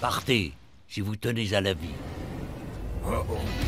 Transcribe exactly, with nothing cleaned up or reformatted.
Partez, si vous tenez à la vie. Oh, oh.